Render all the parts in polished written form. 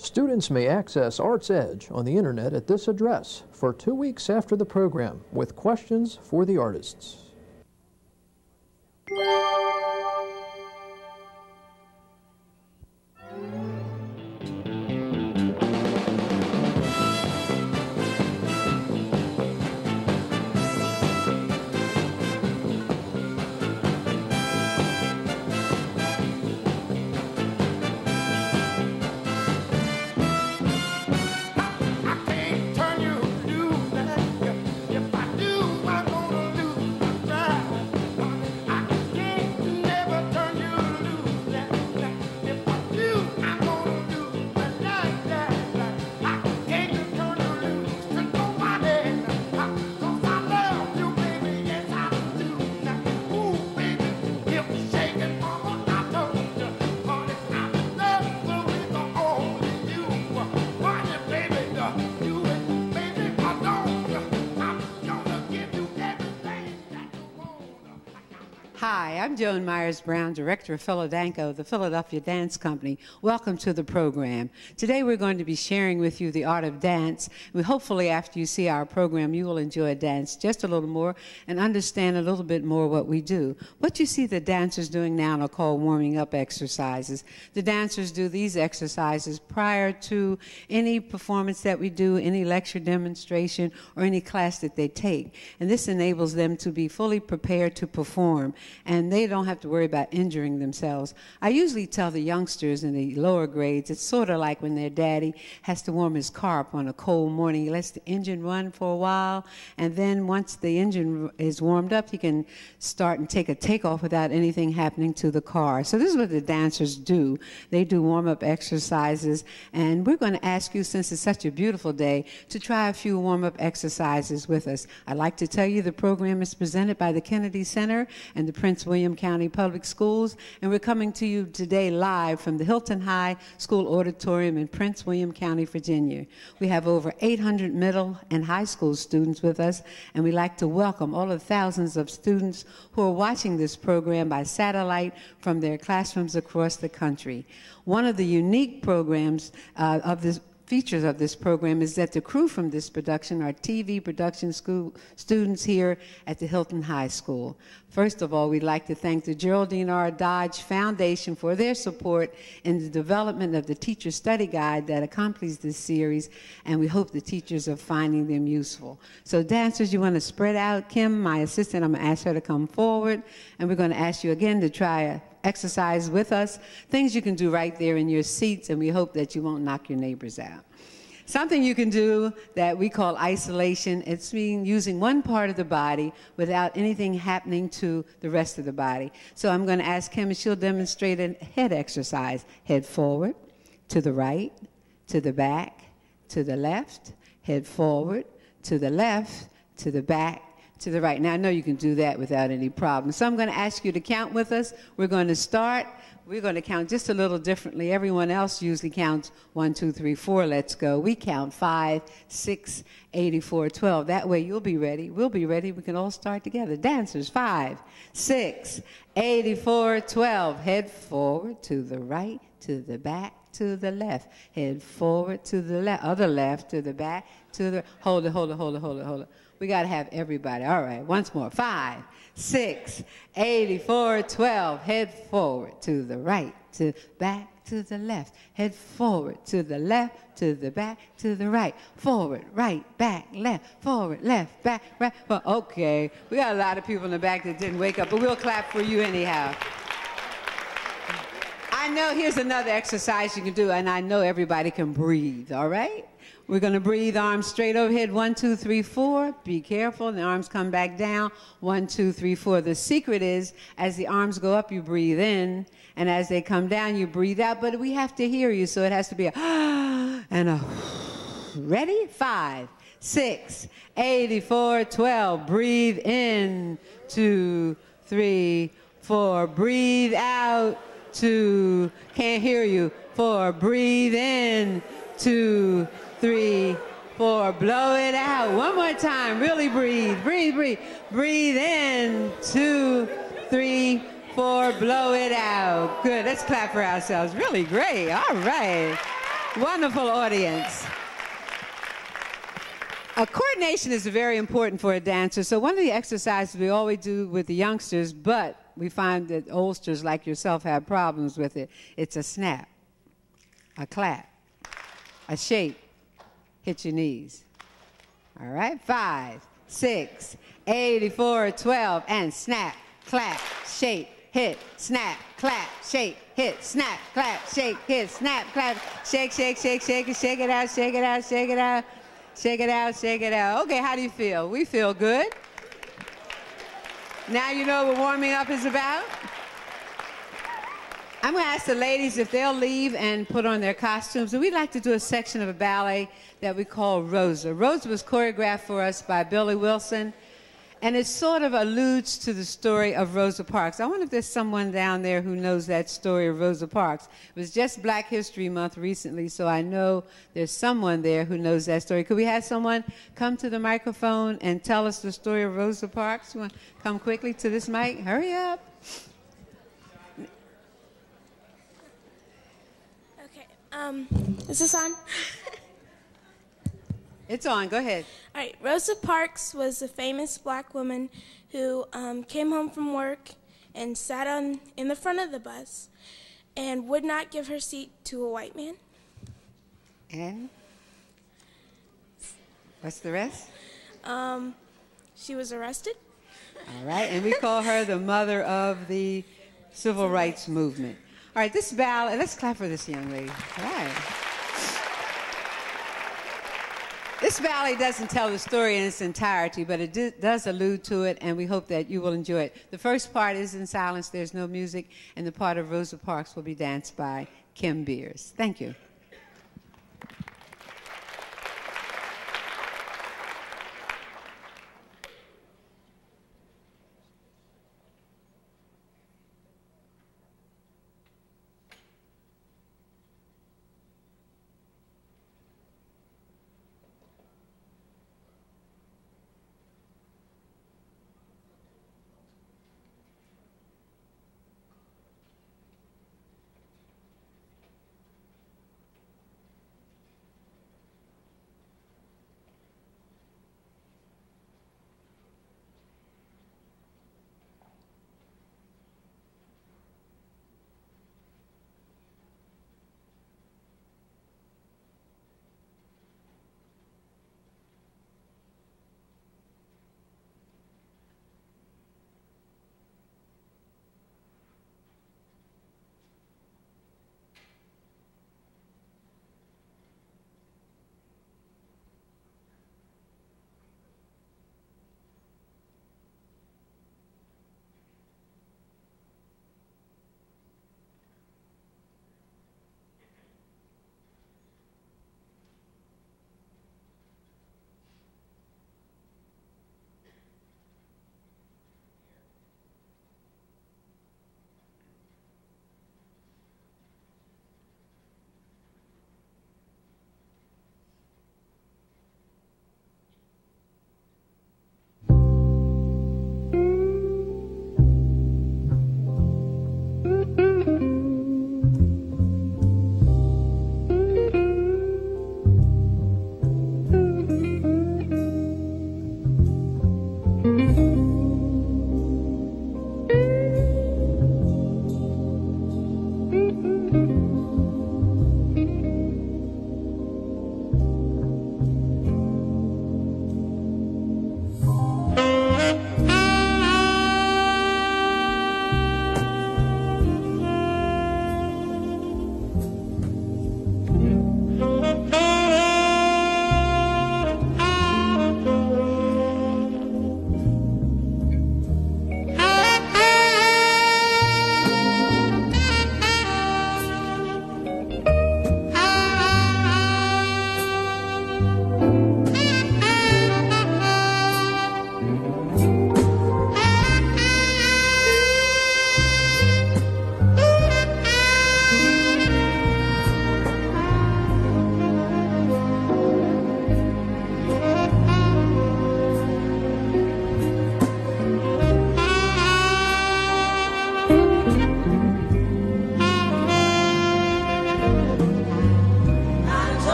Students may access Arts Edge on the internet at this address for 2 weeks after the program with questions for the artists. Hi, I'm Joan Myers-Brown, Director of Philadanco, the Philadelphia Dance Company. Welcome to the program. Today we're going to be sharing with you the art of dance. Hopefully after you see our program, you will enjoy dance just a little more and understand a little bit more what we do. What you see the dancers doing now are called warming up exercises. The dancers do these exercises prior to any performance that we do, any lecture demonstration, or any class that they take. And this enables them to be fully prepared to perform, and they don't have to worry about injuring themselves. I usually tell the youngsters in the lower grades, it's sort of like when their daddy has to warm his car up on a cold morning. He lets the engine run for a while, and then once the engine is warmed up, he can start and take a takeoff without anything happening to the car. So this is what the dancers do. They do warm-up exercises, and we're going to ask you, since it's such a beautiful day, to try a few warm-up exercises with us. I'd like to tell you the program is presented by the Kennedy Center and the Prince William County Public Schools, and we're coming to you today live from the Hylton High School Auditorium in Prince William County, Virginia. We have over 800 middle and high school students with us, and we'd like to welcome all the thousands of students who are watching this program by satellite from their classrooms across the country. One of the unique programs features of this program is that the crew from this production are TV production school students here at the Hylton High School. First of all, we'd like to thank the Geraldine R. Dodge Foundation for their support in the development of the teacher study guide that accompanies this series, and we hope the teachers are finding them useful. So dancers, you want to spread out. Kim, my assistant, I'm going to ask her to come forward, and we're going to ask you again to try a exercise with us, things you can do right there in your seats, and we hope that you won't knock your neighbors out. Something you can do that we call isolation, it's using one part of the body without anything happening to the rest of the body. So I'm going to ask Kim, and she'll demonstrate a head exercise. Head forward, to the right, to the back, to the left, head forward, to the left, to the back, to the right. Now, I know you can do that without any problem. So I'm going to ask you to count with us. We're going to start. We're going to count just a little differently. Everyone else usually counts 1, 2, 3, 4. Let's go. We count 5, 6, 84, 12. That way you'll be ready. We'll be ready. We can all start together. Dancers, 5, 6, 84, 12. Head forward, to the right, to the back, to the left. Head forward, to the left, other left, to the back, to the... Hold it. We got to have everybody. All right, once more. 5, 6, 84, 12. Head forward, to the right, to back, to the left. Head forward, to the left, to the back, to the right. Forward, right, back, left, forward, left, back, right. Well, okay, we got a lot of people in the back that didn't wake up, but we'll clap for you anyhow. I know here's another exercise you can do, and I know everybody can breathe, all right? We're going to breathe, arms straight overhead, 1, 2, 3, 4. Be careful, the arms come back down, 1, 2, 3, 4. The secret is, as the arms go up, you breathe in, and as they come down, you breathe out, but we have to hear you, so it has to be a and a ready? 5, 6, 84, 12. Breathe in, 2, 3, 4. Breathe out, 2. Can't hear you. 4. Breathe in, 2, 3, 4. Blow it out. One more time. Really breathe. Breathe. Breathe in. 2, 3, 4. Blow it out. Good. Let's clap for ourselves. Really great. All right. Wonderful audience. Coordination is very important for a dancer. So one of the exercises we always do with the youngsters, but we find that oldsters like yourself have problems with it. It's a snap, a clap, a shake, hit your knees. All right, 5, 6, 84, 12, and snap, clap, shake, hit, snap, clap, shake, hit, snap, clap, shake, hit, snap, clap, shake, shake, shake, shake, and shake it out, shake it out, shake it out, shake it out, shake it out. Okay, how do you feel? We feel good. Now you know what warming up is about? I'm going to ask the ladies if they'll leave and put on their costumes. And we'd like to do a section of a ballet that we call Rosa. Rosa was choreographed for us by Billy Wilson. And it sort of alludes to the story of Rosa Parks. I wonder if there's someone down there who knows that story of Rosa Parks. It was just Black History Month recently, so I know there's someone there who knows that story. Could we have someone come to the microphone and tell us the story of Rosa Parks? You want to come quickly to this mic? Hurry up. Okay, is this on? It's on. Go ahead. All right. Rosa Parks was a famous black woman who came home from work and sat in the front of the bus and would not give her seat to a white man. And what's the rest? She was arrested. All right. And we call her the mother of the civil rights movement. All right. This ballet, let's clap for this young lady. All right. This ballet doesn't tell the story in its entirety, but it does allude to it, and we hope that you will enjoy it. The first part is in silence, there's no music, and the part of Rosa Parks will be danced by Kim Beers. Thank you.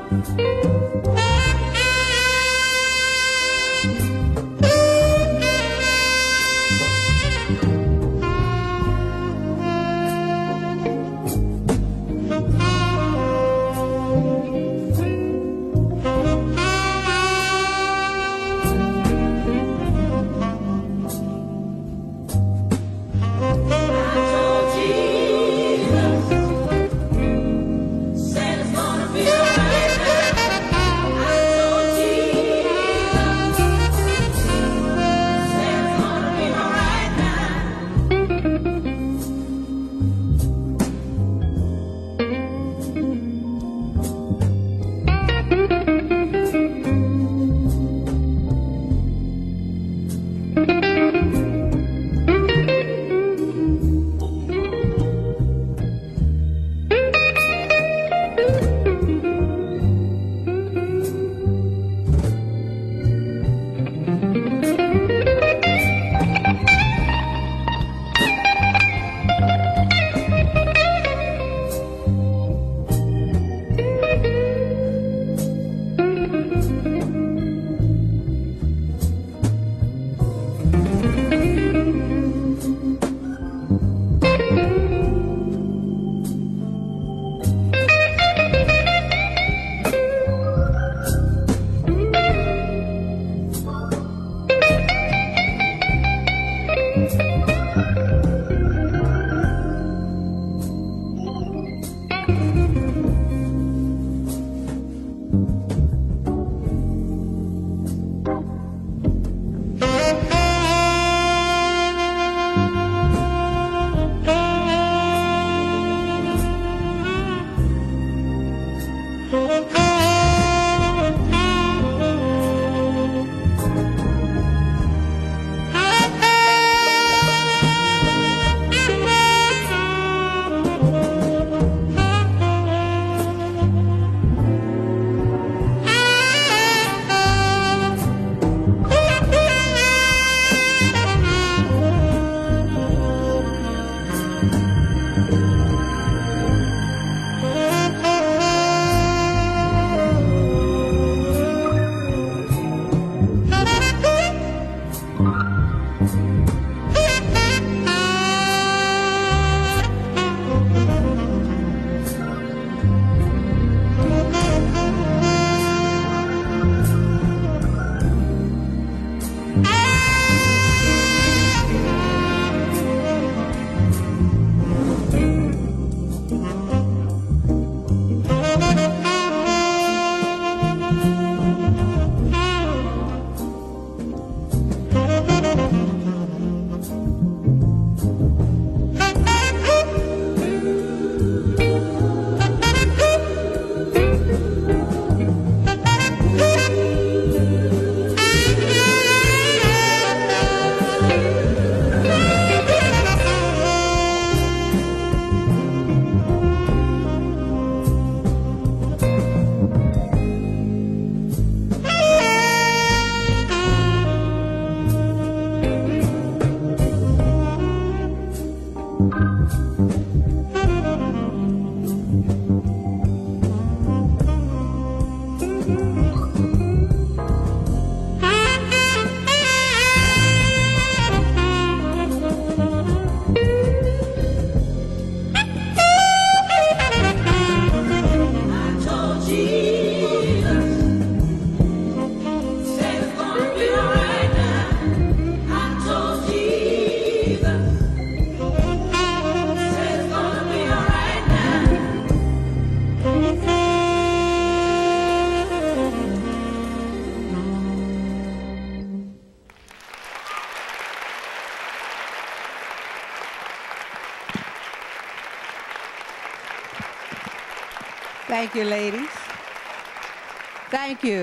Thank you, ladies. Thank you.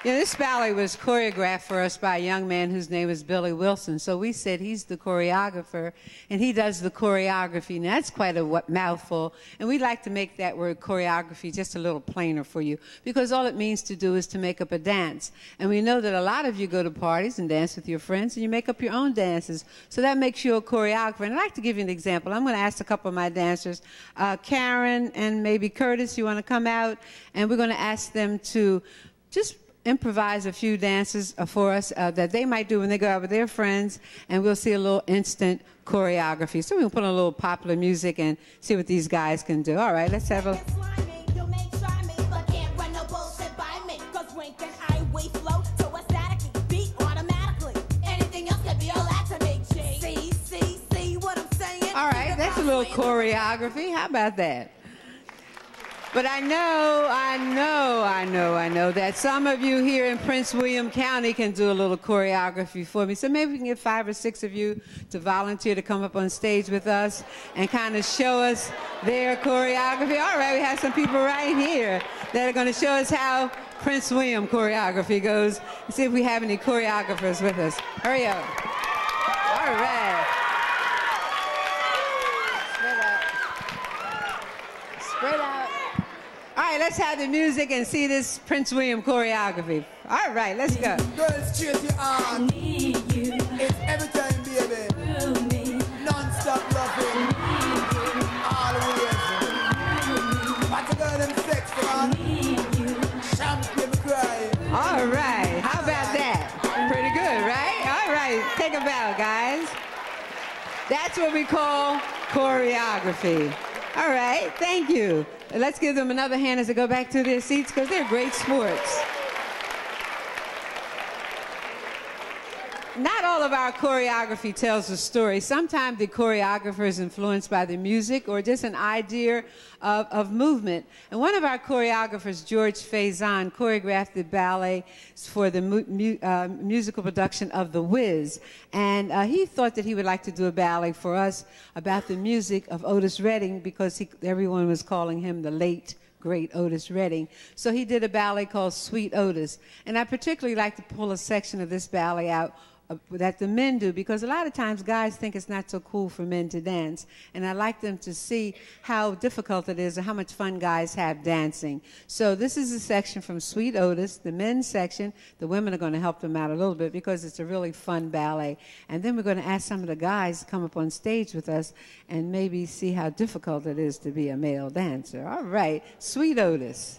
You know, this ballet was choreographed for us by a young man whose name is Billy Wilson. So we said he's the choreographer, and he does the choreography. Now, that's quite a mouthful, and we'd like to make that word choreography just a little plainer for you, because all it means to do is to make up a dance. And we know that a lot of you go to parties and dance with your friends, and you make up your own dances. So that makes you a choreographer. And I'd like to give you an example. I'm going to ask a couple of my dancers, Karen and maybe Curtis, you want to come out? And we're going to ask them to just improvise a few dances for us that they might do when they go out with their friends, and we'll see a little instant choreography. So we'll put on a little popular music and see what these guys can do. All right, let's have a... All right, that's a little choreography. How about that? But I know that some of you here in Prince William County can do a little choreography for me. So maybe we can get 5 or 6 of you to volunteer to come up on stage with us and kind of show us their choreography. All right, we have some people right here that are going to show us how Prince William choreography goes. Let's see if we have any choreographers with us. Hurry up. All right. Spread out. All right, let's have the music and see this Prince William choreography. All right, let's go. Girls, chase your arm. I need you. It's every time, baby. Through me. Non-stop loving. Always. What's a girl in sex, man? Champion cry. All right, how about that? Pretty good, right? All right, take a bow, guys. That's what we call choreography. All right, thank you. Let's give them another hand as they go back to their seats, because they're great sports. Not all of our choreography tells a story. Sometimes the choreographer is influenced by the music or just an idea of movement. And one of our choreographers, George Faison, choreographed the ballet for the musical production of The Wiz. And he thought that he would like to do a ballet for us about the music of Otis Redding, because everyone was calling him the late great Otis Redding. So he did a ballet called Sweet Otis. And I particularly like to pull a section of this ballet out that the men do, because a lot of times guys think it's not so cool for men to dance, and I like them to see how difficult it is and how much fun guys have dancing. So this is a section from Sweet Otis, the men's section. The women are going to help them out a little bit because it's a really fun ballet. And then we're going to ask some of the guys to come up on stage with us and maybe see how difficult it is to be a male dancer. All right, Sweet Otis.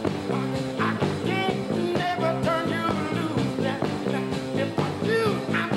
I'm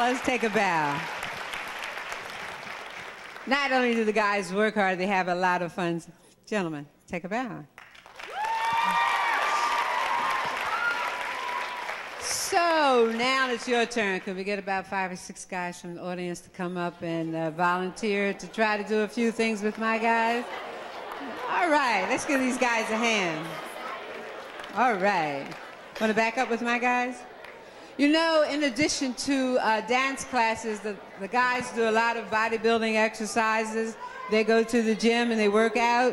fellas, take a bow. Not only do the guys work hard, they have a lot of fun. Gentlemen, take a bow. So now it's your turn. Could we get about 5 or 6 guys from the audience to come up and volunteer to try to do a few things with my guys? All right, let's give these guys a hand. All right. Want to back up with my guys? You know, in addition to dance classes, the guys do a lot of bodybuilding exercises. They go to the gym and they work out.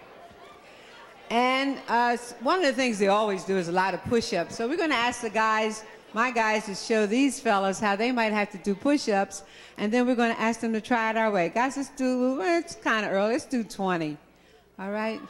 And one of the things they always do is a lot of push-ups. So we're going to ask the guys, my guys, to show these fellas how they might have to do push-ups. And then we're going to ask them to try it our way. Guys, let's do, well, it's kind of early. Let's do 20. All right?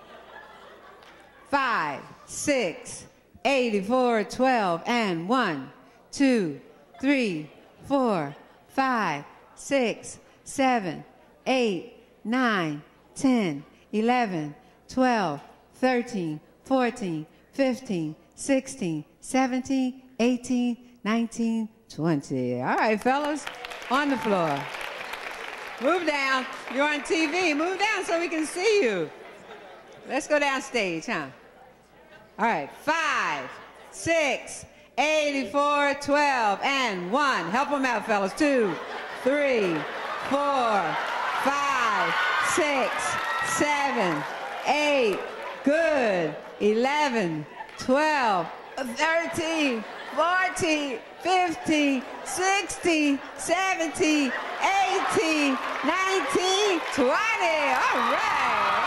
5, 6, 84, 12, and 1, 2, 3, 4, 5, 6, 7, 8, 9, 10, 11, 12, 13, 14, 15, 16, 17, 18, 19, 20. All right, fellas, on the floor. Move down. You're on TV. Move down so we can see you. Let's go downstage, huh? All right, 5, 6, 84, 12, and 1. Help them out, fellas. 2, 3, 4, 5, 6, 7, 8. Good. 11, 12, 13, 14, 15, 16, 17, 18, 19, 20. All right.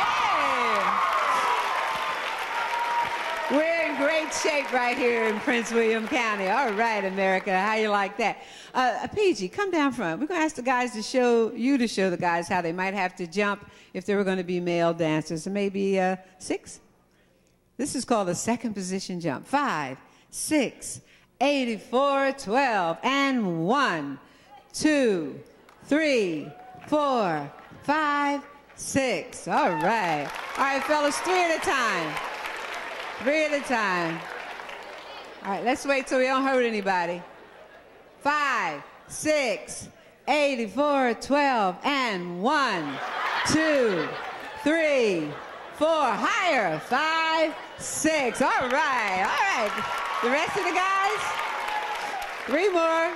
Hey. We're in great shape right here in Prince William County. All right, America. How you like that? PG, come down front. We're going to ask the guys to show the guys how they might have to jump if they were going to be male dancers. So maybe 6. This is called a second position jump. 5, 6, 84, 12, and 1, 2, 3, 4, 5, 6. All right. All right, fellas, 3 at a time. 3 at a time. All right, let's wait till we don't hurt anybody. 5, 6, 84, 12, and 1, 2, 3, 4. Higher. 5, 6. All right. All right. The rest of the guys? 3 more.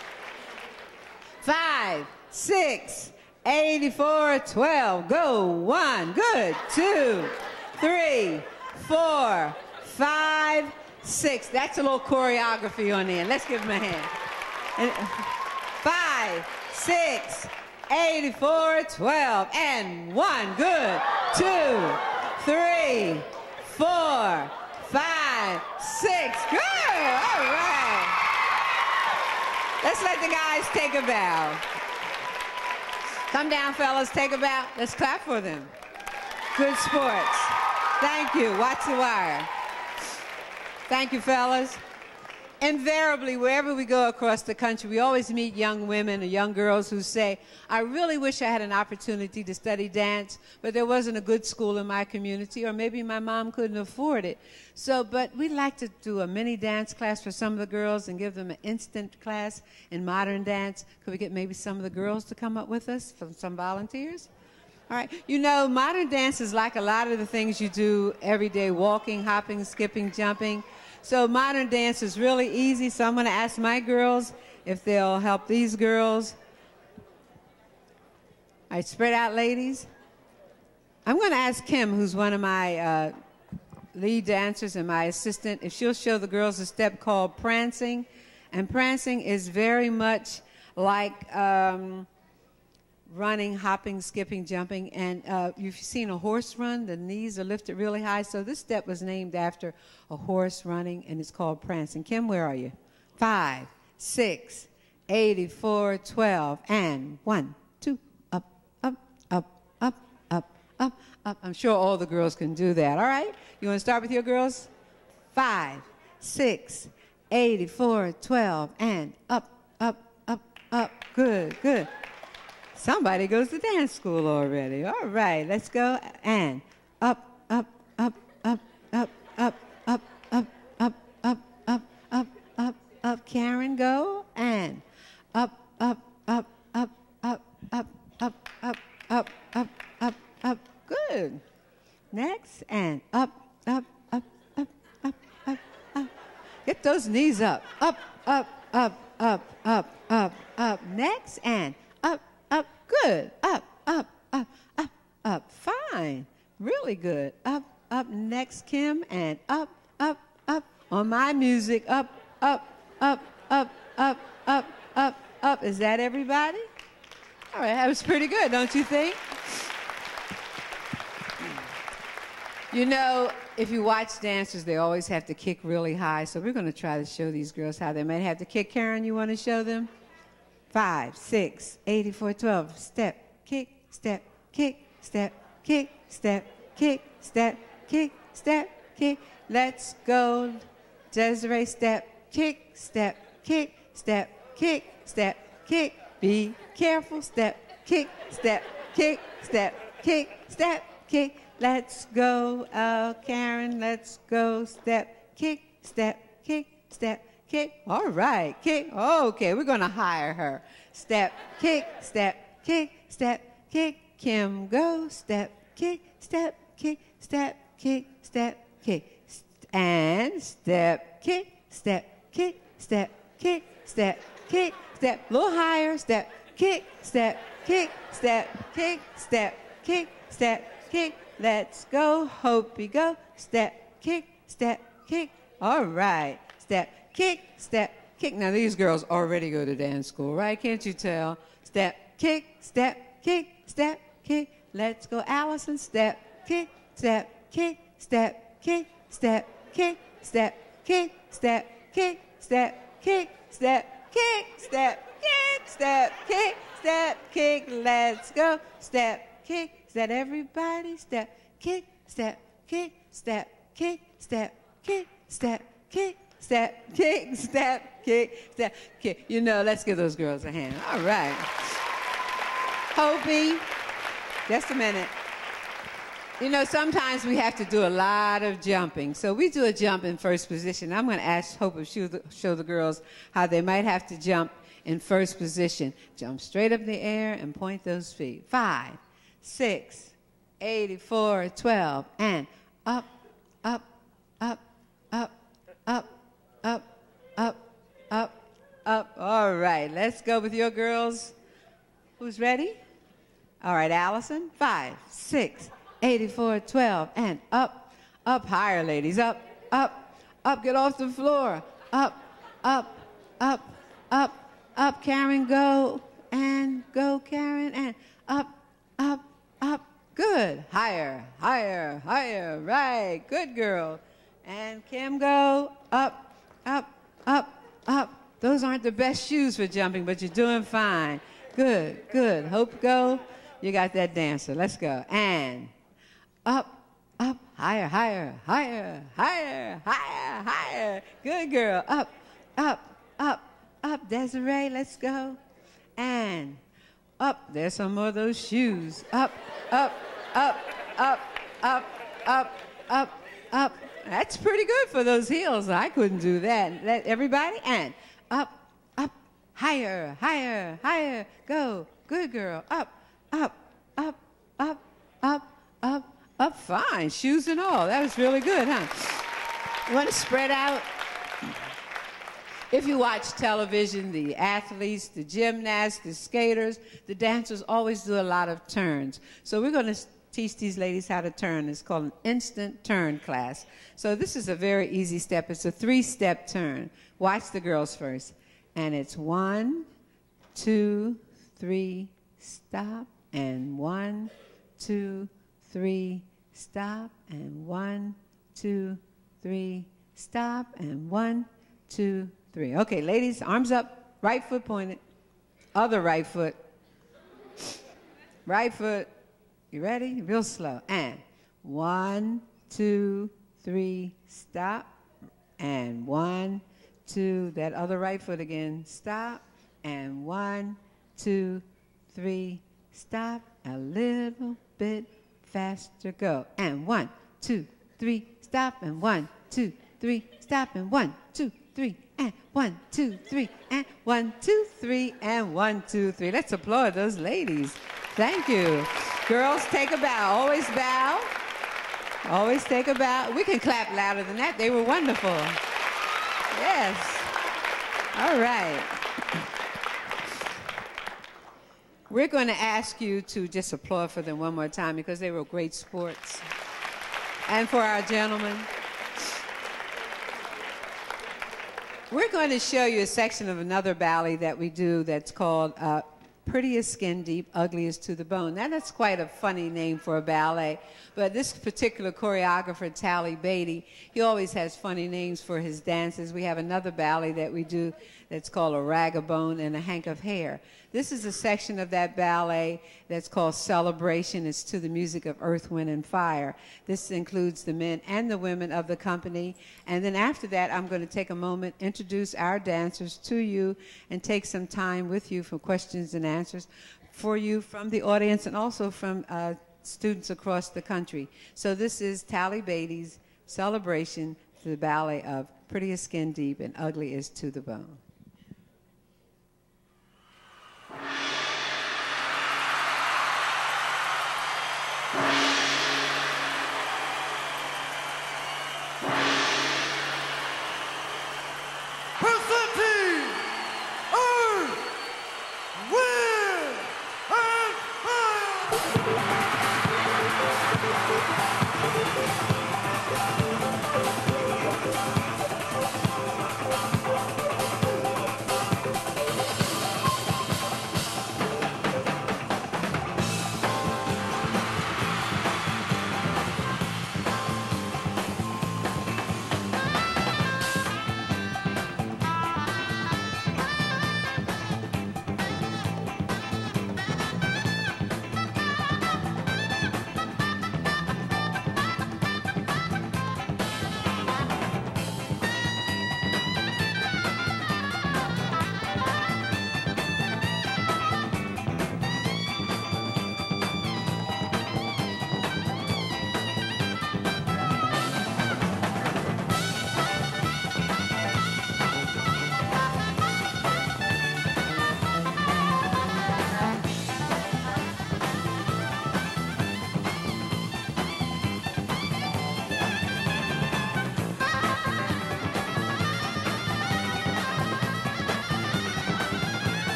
5, 6, 84, 12. Go. 1. Good. 2, 3, 4, 5, 6. That's a little choreography on there. Let's give them a hand. And 5, 6, 84, 12, and 1. Good. 2, 3, 4, 5, 6. Good. All right. Let's let the guys take a bow. Come down, fellas. Take a bow. Let's clap for them. Good sports. Thank you. Watch the wire. Thank you, fellas. Invariably, wherever we go across the country, we always meet young women or young girls who say, I really wish I had an opportunity to study dance, but there wasn't a good school in my community, or maybe my mom couldn't afford it. But we'd like to do a mini dance class for some of the girls and give them an instant class in modern dance. Could we get maybe some of the girls to come up with us, some volunteers? All right. You know, modern dance is like a lot of the things you do every day, walking, hopping, skipping, jumping. So modern dance is really easy, so I'm going to ask my girls if they'll help these girls. All right, spread out, ladies. I'm going to ask Kim, who's one of my lead dancers and my assistant, if she'll show the girls a step called prancing. And prancing is very much like running, hopping, skipping, jumping. And you've seen a horse run. The knees are lifted really high. So this step was named after a horse running, and it's called prancing. Kim, where are you? 5, 6, 84, 12, and 1, 2, up, up, up, up, up, up, up. I'm sure all the girls can do that. All right? You want to start with your girls? 5, 6, 84, 12, and up, up, up, up. Good, good. Somebody goes to dance school already. All right, let's go. And up, up, up, up, up, up, up, up, up, up, up, up, up, up. Karen, go. And up, up, up, up, up, up, up, up, up, up, up, up. Good. Next, and up, up, up, up, up, up, up. Get those knees up. Up, up, up, up, up, up, up. Next, and up, up. Good. Up, up, up, up, up. Fine. Really good. Up, up. Next, Kim, and up, up, up. On my music, up, up, up, up, up, up, up, up. Is that everybody? All right, that was pretty good, don't you think? You know, if you watch dancers, they always have to kick really high. So we're going to try to show these girls how they might have to kick. Karen, you want to show them? 5, 6, 84, 12. Step, kick, step, kick, step, kick, step, kick, step, kick, step, kick. Let's go. Desiree, step, kick, step, kick, step, kick, step, kick. Be careful. Step, kick, step, kick, step, kick, step, kick. Let's go, Karen, let's go. Step, kick, step, kick, step, kick. All right, kick. Okay, we're going to hire her. Step, kick, step, kick, step, kick. Kim, go. Step, kick, step, kick, step, kick, step, kick. And step, kick, step, kick, step, kick, step, kick, step. A little higher. Step, kick, step, kick, step, kick, step, kick, step, kick. Let's go, Hopi, go. Step, kick, step, kick. All right. Step, kick, step, kick. Now, these girls already go to dance school, right? Can't you tell? Step, kick, step, kick, step, kick. Let's go, Allison. Step, kick, step, kick, step, kick, step, kick, step, kick, step, kick, step, kick, step, kick, step, kick, step, kick, step, kick. Let's go. Step, kick. Is that everybody? Step, kick, step, kick, step, kick, step, kick, step, kick, step, kick, step, kick, step, kick. You know, let's give those girls a hand. All right. Hopi, just a minute. You know, sometimes we have to do a lot of jumping. So we do a jump in first position. I'm going to ask Hope if she'll show the girls how they might have to jump in first position. Jump straight up in the air and point those feet. 5, 6, 84, 12, and up, up, up, up, up, up, up, up, up. All right, let's go with your girls. Who's ready? All right, Allison. 5, 6, 84, 12, and up, up, higher, ladies. Up, up, up, get off the floor. Up, up, up, up, up, Karen, go, and go, Karen, and up, up, up, good. Higher, higher, higher, right, good girl. And Kim, go, up, up, up, up. Those aren't the best shoes for jumping, but you're doing fine. Good, good. Hope, go. You got that dancer. Let's go. And up, up, higher, higher, higher, higher, higher, higher. Good girl. Up, up, up, up. Desiree, let's go. And up. There's some more of those shoes. Up, up, up, up, up, up, up, up. That's pretty good for those heels. I couldn't do that. Everybody, and up, up, higher, higher, higher. Go. Good girl. Up, up, up, up, up, up, up. Fine. Shoes and all. That was really good, huh? You want to spread out? If you watch television, the athletes, the gymnasts, the skaters, the dancers always do a lot of turns. So we're going to teach these ladies how to turn. It's called an instant turn class. So this is a very easy step. It's a 3-step turn. Watch the girls first. And it's 1, 2, 3, stop, and 1, 2, 3, stop, and 1, 2, 3, stop, and 1, 2, 3. Okay, ladies, arms up, right foot pointed, other right foot, right foot. You ready? Real slow. And 1, 2, 3, stop, and 1, 2, that other right foot again, stop, and 1, 2, 3, stop, a little bit faster, go, and 1, 2, 3, stop, and 1, 2, 3, stop, and 1, 2, 3, and 1, 2, 3, and 1, 2, 3, and 1, 2, 3. Let's applaud those ladies. Thank you. Girls, take a bow. Always bow. Always take a bow. We can clap louder than that. They were wonderful. Yes. All right. We're going to ask you to just applaud for them one more time because they were great sports. And for our gentlemen. We're going to show you a section of another ballet that we do that's called Pretty as Skin Deep, Ugly as to the Bone. Now, that's quite a funny name for a ballet, but this particular choreographer, Tally Beatty, he always has funny names for his dances. We have another ballet that we do that's called A Rag of Bone and a Hank of Hair. This is a section of that ballet that's called Celebration. It's to the music of Earth, Wind, and Fire. This includes the men and the women of the company. And then after that, I'm going to take a moment, introduce our dancers to you, and take some time with you for questions and answers for you from the audience and also from students across the country. So this is Tally Beatty's Celebration to the ballet of Pretty as Skin Deep and Ugly as to the Bone.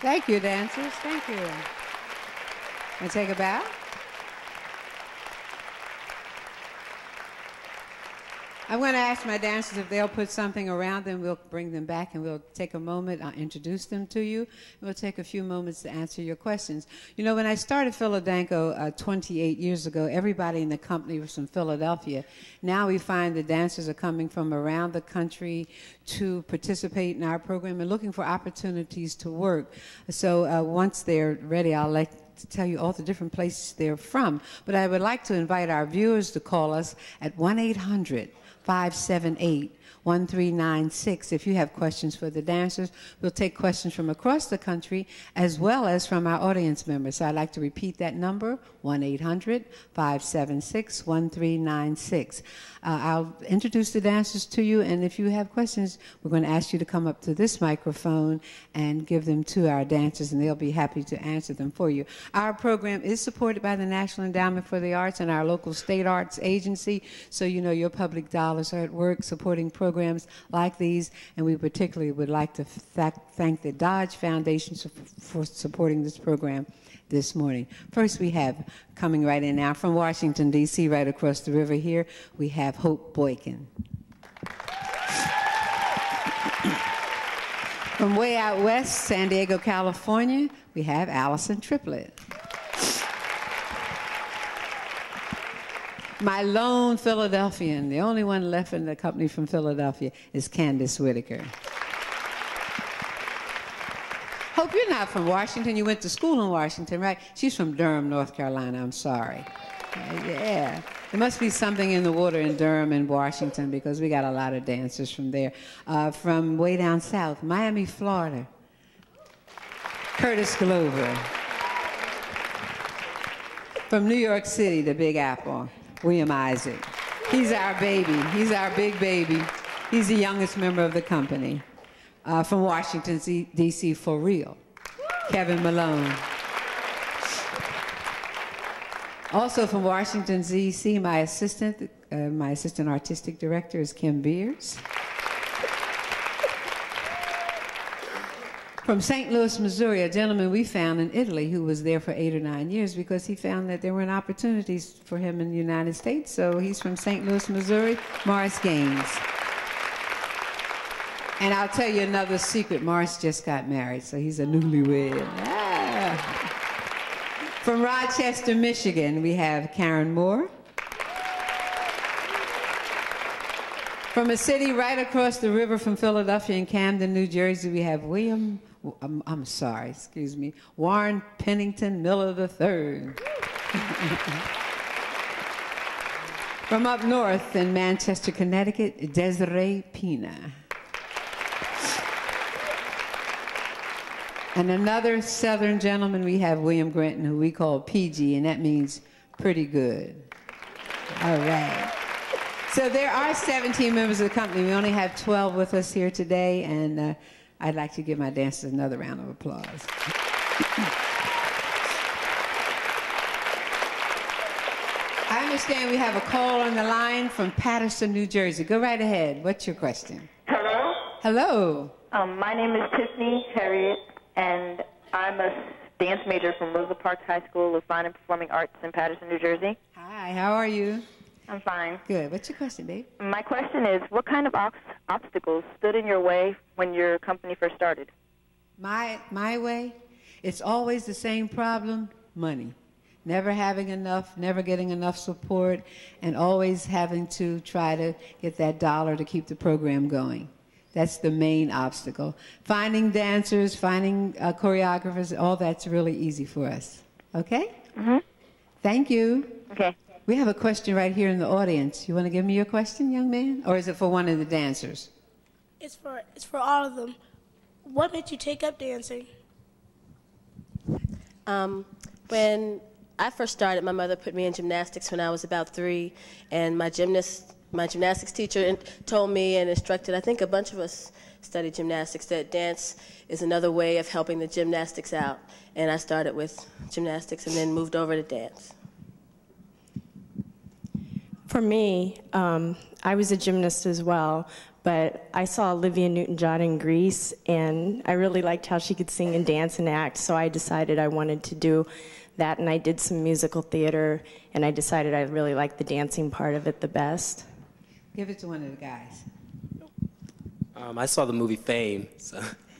Thank you, dancers. Thank you. And take a bow. I'm going to ask my dancers if they'll put something around them. We'll bring them back and we'll take a moment. I'll introduce them to you. We'll take a few moments to answer your questions. You know, when I started Philadanco 28 years ago, everybody in the company was from Philadelphia. Now we find the dancers are coming from around the country to participate in our program and looking for opportunities to work. So once they're ready, I'll let to tell you all the different places they're from. But I would like to invite our viewers to call us at 1-800-578-1396. If you have questions for the dancers, we'll take questions from across the country as well as from our audience members. So I'd like to repeat that number, 1-800-576-1396. I'll introduce the dancers to you, and if you have questions, we're going to ask you to come up to this microphone and give them to our dancers, and they'll be happy to answer them for you. Our program is supported by the National Endowment for the Arts and our local state arts agency, so you know your public dollars are at work supporting programs like these, and we particularly would like to thank the Dodge Foundation for supporting this program this morning. First, we have, coming right in now, from Washington, D.C., right across the river here, we have Hope Boykin. From way out west, San Diego, California, we have Allison Triplett. My lone Philadelphian, the only one left in the company from Philadelphia, is Candace Whitaker. Hope you're not from Washington. You went to school in Washington, right? She's from Durham, North Carolina. I'm sorry. Yeah. There must be something in the water in Durham and Washington because we got a lot of dancers from there. From way down south, Miami, Florida, Curtis Glover. From New York City, the Big Apple, William Isaac. He's our baby. He's our big baby. He's the youngest member of the company. From Washington, D.C., for real, Kevin Malone. Also from Washington, D.C., my assistant artistic director is Kim Beers. From St. Louis, Missouri, a gentleman we found in Italy who was there for 8 or 9 years because he found that there weren't opportunities for him in the United States, so he's from St. Louis, Missouri, Morris Gaines. And I'll tell you another secret. Morris just got married, so he's a newlywed. Ah. From Rochester, Michigan, we have Karen Moore. From a city right across the river from Philadelphia in Camden, New Jersey, we have Warren Pennington Miller III. From up north in Manchester, Connecticut, Desiree Pina. And another southern gentleman, we have William Granton, who we call PG, and that means pretty good. All right. So there are 17 members of the company. We only have 12 with us here today, and I'd like to give my dancers another round of applause. I understand we have a call on the line from Paterson, New Jersey. Go right ahead. What's your question? Hello? Hello. My name is Tiffany Harriet, and I'm a dance major from Rosa Parks High School of Fine and Performing Arts in Paterson, New Jersey. Hi, how are you? I'm fine. Good. What's your question, babe? My question is, what kind of obstacles stood in your way when your company first started? My way? It's always the same problem, money. Never having enough, never getting enough support, and always having to try to get that dollar to keep the program going. That's the main obstacle. Finding dancers, finding choreographers, all that's really easy for us. Okay? Mm-hmm. Thank you. Okay. We have a question right here in the audience. You want to give me your question, young man? Or is it for one of the dancers? It's for all of them. What made you take up dancing? When I first started, my mother put me in gymnastics when I was about 3, and my gymnastics teacher told me and instructed, I think a bunch of us studied gymnastics, that dance is another way of helping the gymnastics out. And I started with gymnastics and then moved over to dance. For me, I was a gymnast as well, but I saw Olivia Newton-John in Grease, and I really liked how she could sing and dance and act, so I decided I wanted to do that, and I did some musical theater, and I decided I really liked the dancing part of it the best. Give it to one of the guys. I saw the movie Fame, so.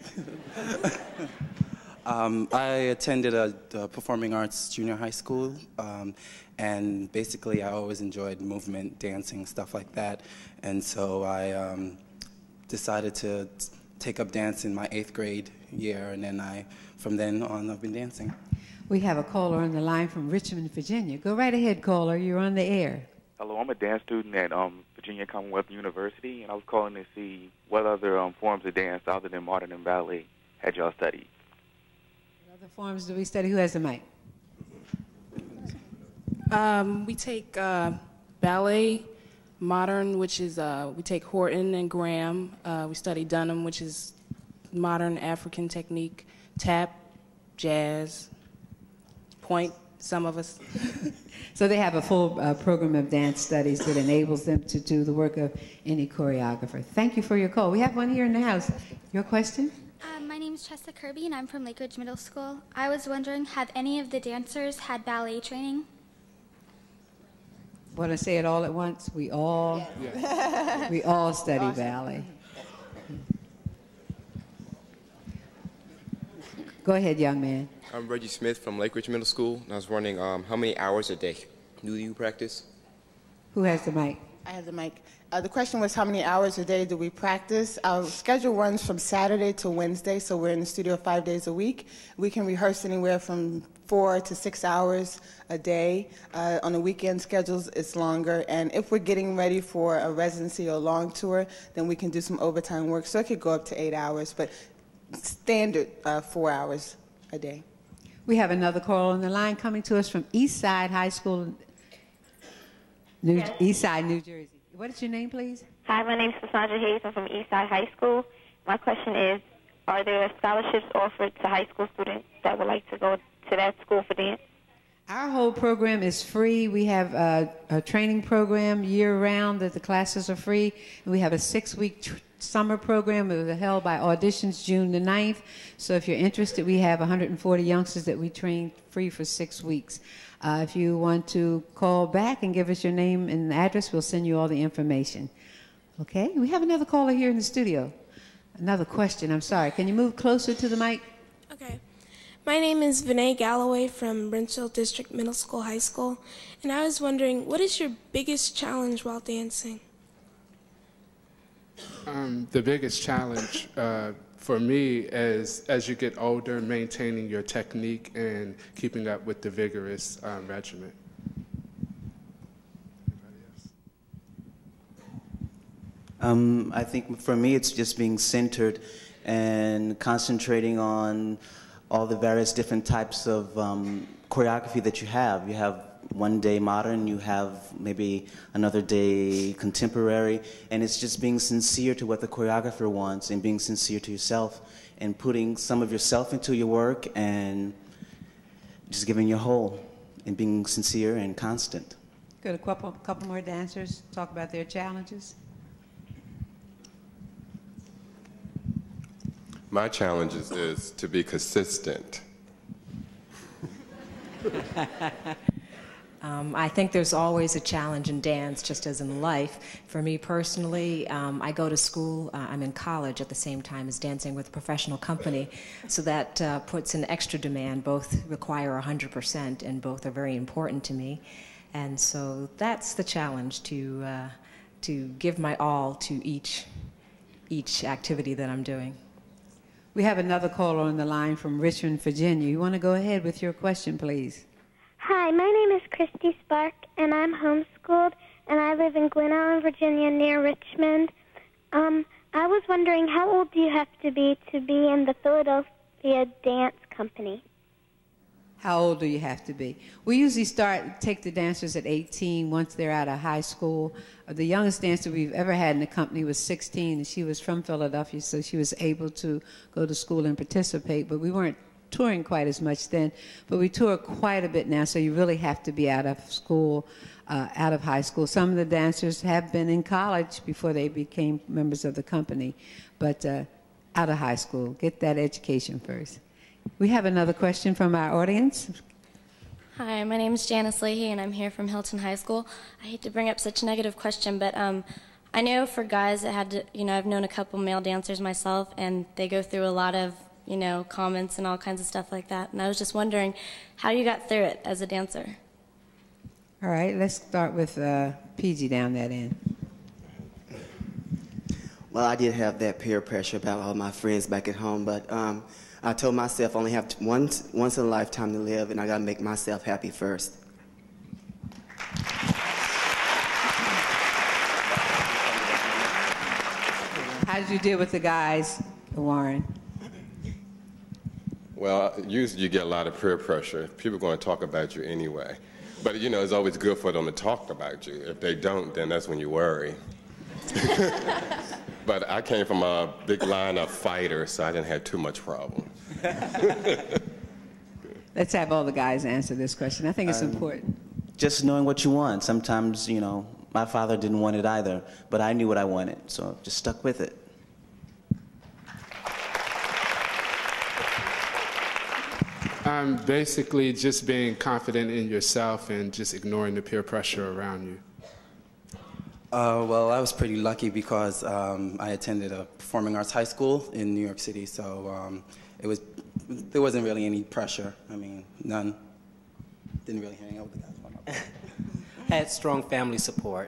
I attended a performing arts junior high school, and basically I always enjoyed movement, dancing, stuff like that, and so I decided to take up dance in my 8th grade year, and then from then on I've been dancing. We have a caller on the line from Richmond, Virginia. Go right ahead, caller. You're on the air. Hello, I'm a dance student at Virginia Commonwealth University, and I was calling to see what other forms of dance other than modern and ballet had y'all studied. What other forms do we study? Who has the mic? We take ballet, modern, which is, we take Horton and Graham. We study Dunham, which is modern African technique, tap, jazz, point, some of us. So they have a full program of dance studies that enables them to do the work of any choreographer. Thank you for your call. We have one here in the house. Your question? My name is Tressa Kirby, and I'm from Lake Ridge Middle School. I was wondering, have any of the dancers had ballet training? Want to say it all at once? We all, we all study ballet. Go ahead, young man. I'm Reggie Smith from Lake Ridge Middle School, and I was wondering how many hours a day do you practice? Who has the mic? I have the mic. The question was how many hours a day do we practice? Our schedule runs from Saturday to Wednesday, so we're in the studio 5 days a week. We can rehearse anywhere from 4 to 6 hours a day. On the weekend schedules, it's longer. And if we're getting ready for a residency or long tour, then we can do some overtime work. So it could go up to 8 hours, but standard 4 hours a day. We have another call on the line coming to us from Eastside High School, Eastside, New Jersey. What is your name, please? Hi, my name is Cassandra Hayes. I'm from Eastside High School. My question is, are there scholarships offered to high school students that would like to go to that school for dance? Our whole program is free. We have a training program year-round that the classes are free. And we have a 6-week summer program that was held by auditions June the 9th. So if you're interested, we have 140 youngsters that we train free for 6 weeks. If you want to call back and give us your name and address, we'll send you all the information. Okay, we have another caller here in the studio. Another question, I'm sorry. Can you move closer to the mic? Okay. My name is Vinay Galloway from Brentsville District Middle School High School, and I was wondering, what is your biggest challenge while dancing? The biggest challenge for me is, as you get older, maintaining your technique and keeping up with the vigorous regimen. I think for me it's just being centered and concentrating on all the various different types of choreography that you have. You have one day modern, you have maybe another day contemporary, and it's just being sincere to what the choreographer wants and being sincere to yourself and putting some of yourself into your work and just giving your whole and being sincere and constant. Good. A couple more dancers talk about their challenges. My challenge is to be consistent. I think there's always a challenge in dance, just as in life. For me personally, I go to school, I'm in college at the same time as dancing with a professional company, so that puts an extra demand. Both require 100%, and both are very important to me. And so that's the challenge, to give my all to each activity that I'm doing. We have another caller on the line from Richmond, Virginia. You want to go ahead with your question, please? Hi, my name is Christy Spark, and I'm homeschooled, and I live in Glen Allen, Virginia, near Richmond. I was wondering, how old do you have to be in the Philadelphia Dance Company? How old do you have to be? We usually take the dancers at 18 once they're out of high school. The youngest dancer we've ever had in the company was 16, and she was from Philadelphia, so she was able to go to school and participate, but we weren't touring quite as much then, but we tour quite a bit now, so you really have to be out of school, out of high school. Some of the dancers have been in college before they became members of the company, but out of high school. Get that education first. We have another question from our audience. Hi, my name is Janice Leahy, and I'm here from Hylton High School. I hate to bring up such a negative question, but I know for guys that had to, I've known a couple male dancers myself, and they go through a lot of, comments and all kinds of stuff like that. And I was just wondering how you got through it as a dancer. All right, let's start with PG down that end. Well, I did have that peer pressure about all my friends back at home, but I told myself I only have once in a lifetime to live, and I got to make myself happy first. How did you deal with the guys, Warren? Well, usually you get a lot of peer pressure. People are going to talk about you anyway. But, it's always good for them to talk about you. If they don't, then that's when you worry. But I came from a big line of fighters, so I didn't have too much problem. Let's have all the guys answer this question. I think it's important. Just knowing what you want. Sometimes, my father didn't want it either, but I knew what I wanted, so just stuck with it. Basically, just being confident in yourself and just ignoring the peer pressure around you. Well, I was pretty lucky because I attended a performing arts high school in New York City, so there wasn't really any pressure. I mean, none. Didn't really hang out with the guys. Had strong family support.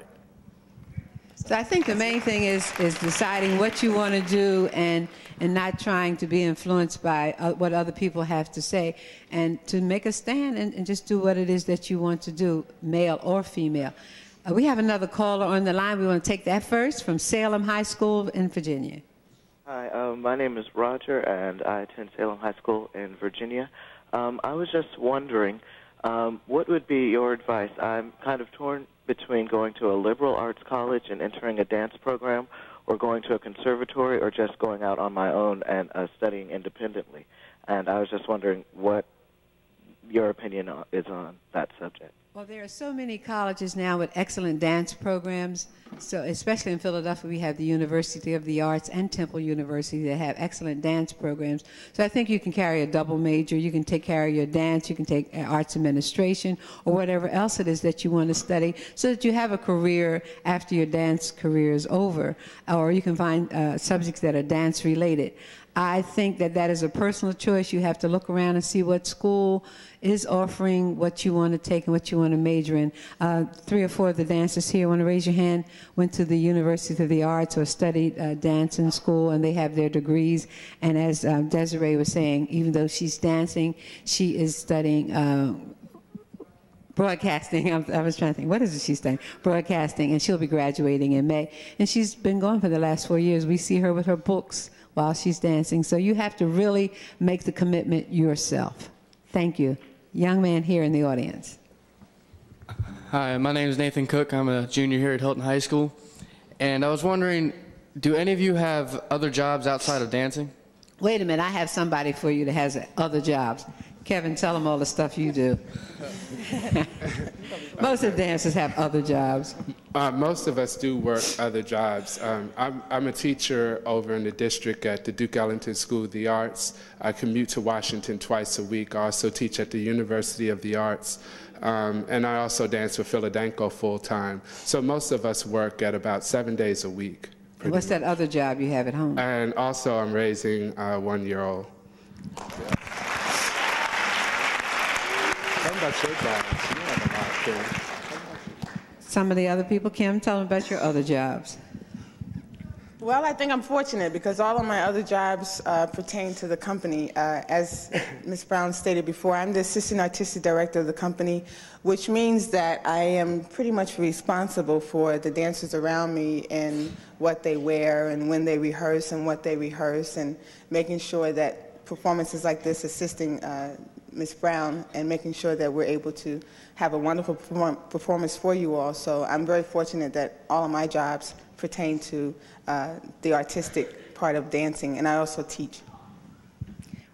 So I think the main thing is deciding what you want to do and not trying to be influenced by what other people have to say, and to make a stand and just do what it is that you want to do, male or female. We have another caller on the line. We want to take that first from Salem High School in Virginia. Hi, my name is Roger, and I attend Salem High School in Virginia. I was just wondering, what would be your advice? I'm kind of torn between going to a liberal arts college and entering a dance program, or going to a conservatory, or just going out on my own and studying independently. And I was just wondering what your opinion is on that subject. Well, there are so many colleges now with excellent dance programs. So especially in Philadelphia, we have the University of the Arts and Temple University that have excellent dance programs. So I think you can carry a double major. You can take care of your dance. You can take arts administration or whatever else it is that you want to study, so that you have a career after your dance career is over. Or you can find subjects that are dance related. I think that that is a personal choice. You have to look around and see what school is offering what you want to take and what you want to major in. 3 or 4 of the dancers here, want to raise your hand, went to the University of the Arts or studied dance in school, and they have their degrees. And as Desiree was saying, even though she's dancing, she is studying broadcasting. I was trying to think, what is it she's studying? Broadcasting, and she'll be graduating in May. And she's been going for the last 4 years. We see her with her books while she's dancing. So you have to really make the commitment yourself. Thank you. Young man here in the audience. Hi, my name is Nathan Cook. I'm a junior here at Hylton High School. And I was wondering, do any of you have other jobs outside of dancing? Wait a minute, I have somebody for you that has other jobs. Kevin, tell them all the stuff you do. Most of the dancers have other jobs. Most of us do work other jobs. I'm a teacher over in the district at the Duke Ellington School of the Arts. I commute to Washington twice a week. I also teach at the University of the Arts. And I also dance with Philadanco full-time. So most of us work at about 7 days a week. And what's that other job you have at home? And also I'm raising a 1-year-old. Yeah. Some of the other people, Kim, tell them about your other jobs. Well, I think I'm fortunate because all of my other jobs pertain to the company. As Ms. Brown stated before, I'm the assistant artistic director of the company, which means that I am pretty much responsible for the dancers around me and what they wear and when they rehearse and what they rehearse, and making sure that performances like this, assisting Ms. Brown and making sure that we're able to have a wonderful performance for you all. So I'm very fortunate that all of my jobs pertain to the artistic part of dancing, and I also teach.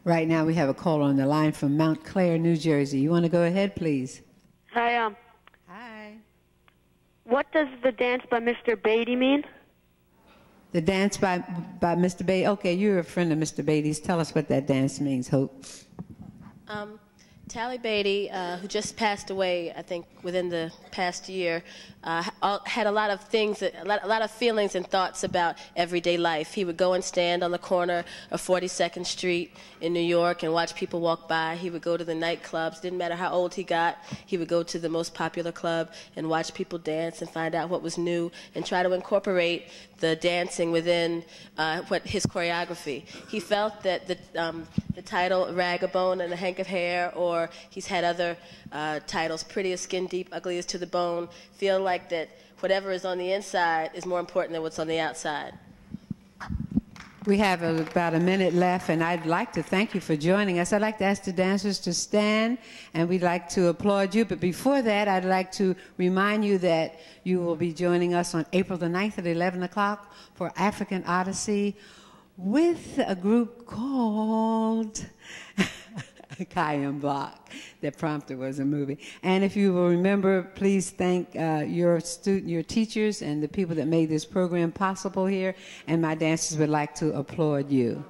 Right now we have a caller on the line from Mount Clair, New Jersey. You want to go ahead, please? Hi, Hi. What does the dance by Mr. Beatty mean? The dance by Mr. Beatty. Okay, you're a friend of Mr. Beatty's. Tell us what that dance means, Hope. Tally Beatty, who just passed away, I think, within the past year, had a lot of things, a lot of feelings and thoughts about everyday life. He would go and stand on the corner of 42nd Street in New York and watch people walk by. He would go to the nightclubs. Didn't matter how old he got. He would go to the most popular club and watch people dance and find out what was new and try to incorporate the dancing within his choreography. He felt that the title Ragabone and a Hank of Hair, or he's had other titles, Pretty as Skin Deep, Ugly as to the Bone, feel like that whatever is on the inside is more important than what's on the outside. We have about a minute left, and I'd like to thank you for joining us. I'd like to ask the dancers to stand, and we'd like to applaud you. But before that, I'd like to remind you that you will be joining us on April the 9th at 11 o'clock for African Odyssey with a group called Kayam Block. That prompter was a movie. And if you will remember, please thank your teachers and the people that made this program possible here. And my dancers would like to applaud you.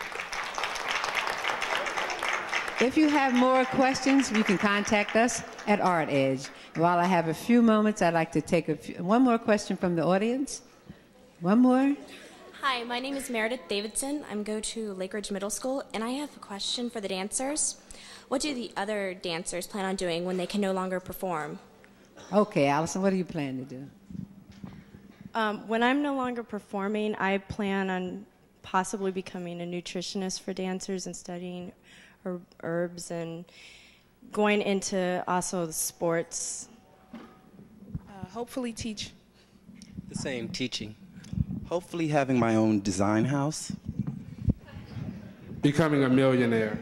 If you have more questions, you can contact us at Art Edge. While I have a few moments, I'd like to take one more question from the audience. One more. Hi, my name is Meredith Davidson. I go to Lake Ridge Middle School, and I have a question for the dancers. What do the other dancers plan on doing when they can no longer perform? Okay, Allison, what do you plan to do? When I'm no longer performing, I plan on possibly becoming a nutritionist for dancers and studying herbs and going into also the sports. Hopefully teach. The same, teaching. Hopefully having my own design house. Becoming a millionaire.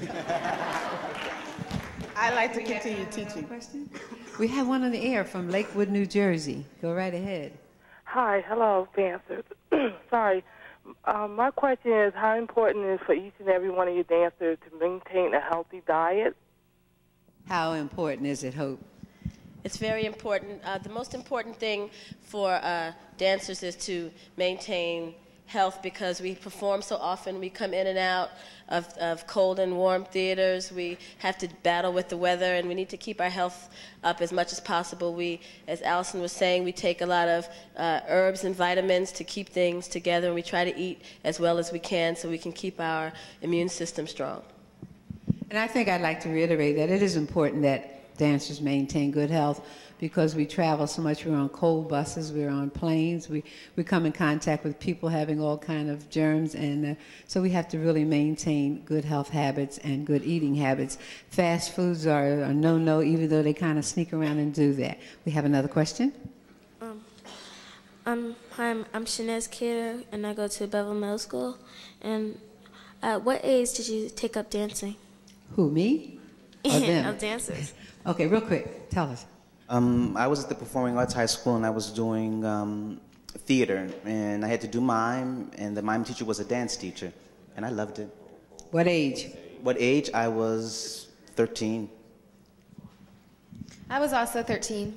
I'd like to continue teaching. We have one on the air from Lakewood, New Jersey. Go right ahead. Hi, hello, dancers. Sorry. My question is, how important is for each and every one of your dancers to maintain a healthy diet? How important is it, Hope? It's very important. The most important thing for dancers is to maintain health, because we perform so often. We come in and out of cold and warm theaters. We have to battle with the weather, and we need to keep our health up as much as possible. We, as Allison was saying, we take a lot of herbs and vitamins to keep things together, and we try to eat as well as we can so we can keep our immune system strong. And I think I'd like to reiterate that it is important that dancers maintain good health, because we travel so much. We're on cold buses, we're on planes, we come in contact with people having all kind of germs, and so we have to really maintain good health habits and good eating habits. Fast foods are a no-no, even though they kind of sneak around and do that. We have another question. Hi, I'm Shanez Kidder, and I go to Bevel Middle School. And at what age did you take up dancing? Who, me? Or them? Of dancers. Okay, real quick, tell us. I was at the Performing Arts High School, and I was doing theater, and I had to do mime, and the mime teacher was a dance teacher, and I loved it. What age? What age? I was 13. I was also 13.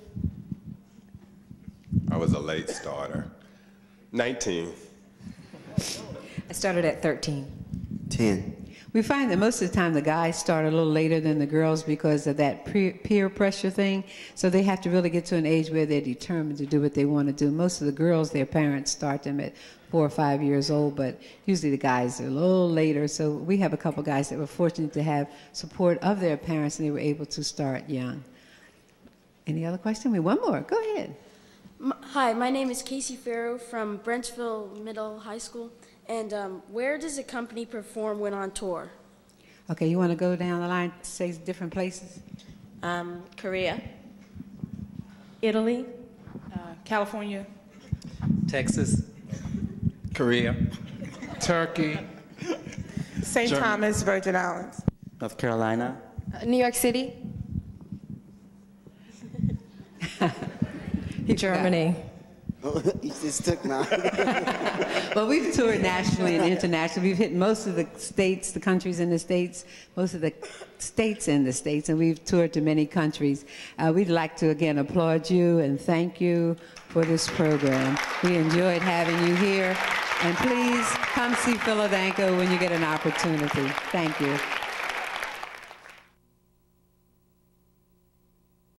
I was a late starter. 19. I started at 13. 10. We find that most of the time the guys start a little later than the girls because of that peer pressure thing. So they have to really get to an age where they're determined to do what they want to do. Most of the girls, their parents start them at 4 or 5 years old, but usually the guys are a little later. So we have a couple guys that were fortunate to have support of their parents, and they were able to start young. Any other question? One more. Go ahead. Hi, my name is Casey Farrow from Brentsville Middle High School. And where does the company perform when on tour? Okay, you want to go down the line, say different places? Korea. Italy. California. Texas. Korea. Turkey. St. Thomas, Virgin Islands. North Carolina. New York City. Germany. You just took mine. Well, we've toured nationally and internationally. We've hit most of the states, the countries in the states, most of the states in the states, and we've toured to many countries. We'd like to again applaud you and thank you for this program. We enjoyed having you here, and please come see Philadanco when you get an opportunity. Thank you.